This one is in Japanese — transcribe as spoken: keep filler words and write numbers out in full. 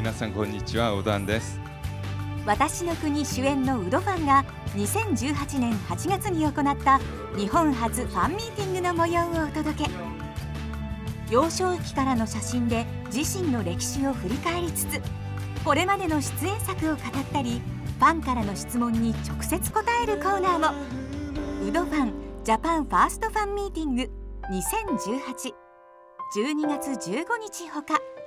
皆さんこんにちは、おだんです。 私の国主演のウドファンがにせんじゅうはちねんはちがつに行った日本初ファンミーティングの模様をお届け。幼少期からの写真で自身の歴史を振り返りつつ、これまでの出演作を語ったり、ファンからの質問に直接答えるコーナーも。ウドファンジャパンファーストファンミーティングにせんじゅうはち、じゅうにがつじゅうごにちほか。